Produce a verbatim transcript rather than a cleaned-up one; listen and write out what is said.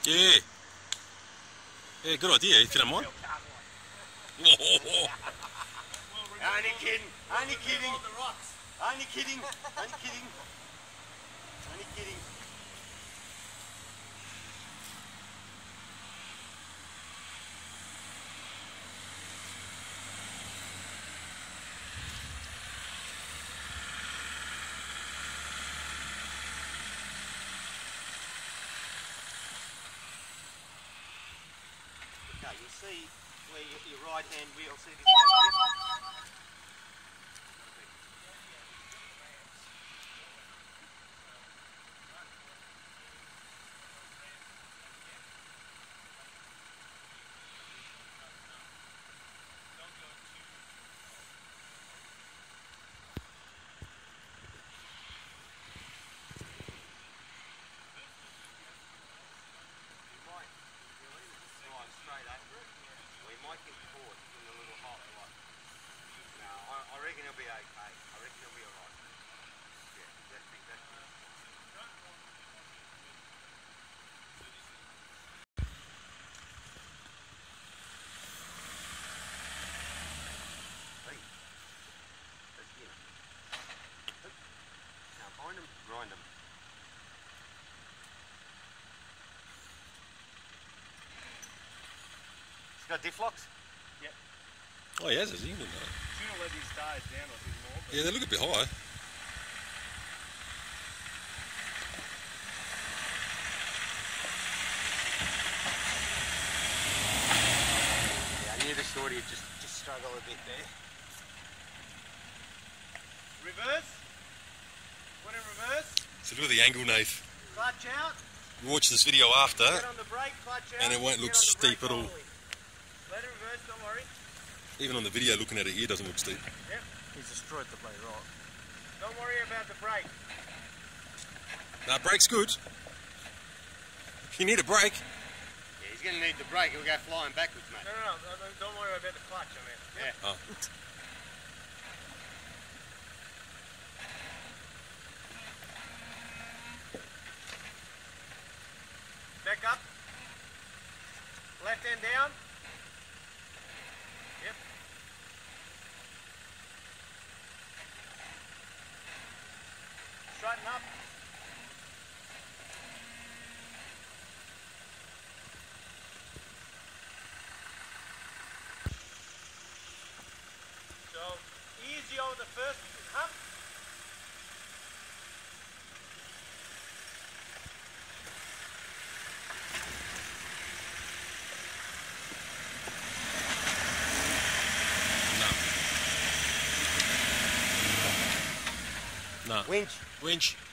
Yeah. Yeah, good idea, if you don't mind. Only kidding, only kidding, only kidding, only kidding, only kidding. Okay, you'll see where your, your right hand wheel, see this gap here? Straight over it, we might get caught in a little hot like. No, I, I reckon it'll be okay. I reckon it'll be alright. Yeah, exactly, exactly. Hey, let's get them. Now bind them, grind them. Got diff locks? Yep. Oh, he has, has he? Shouldn't have let these tires down a bit more. Yeah, they look a bit high. Yeah, I knew the shorty would just, just struggle a bit there. Reverse. Put in reverse. So look at the angle, Nath. Clutch out. You watch this video after, Get on the brake, clutch out. and it won't look steep at all. Let it reverse, don't worry. Even on the video, looking at it here, doesn't look steep. Yep. He's destroyed the blade right. Don't worry about the brake. Now, brake's good. If you need a brake. Yeah, he's going to need the brake. He'll go flying backwards, mate. No, no, no. Don't worry about the clutch, I mean. Yep. Yeah. Oh. Back up. Left hand down. Yep. Straighten up. So easy over the first hump. No. Winch. Winch.